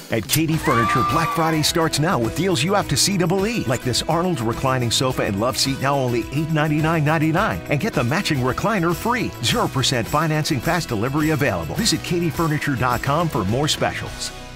At Katie Furniture, Black Friday starts now with deals you have to see to believe. Like this Arnold's reclining sofa and love seat, now only $899.99. And get the matching recliner free. 0% financing, fast delivery available. Visit KatieFurniture.com for more specials.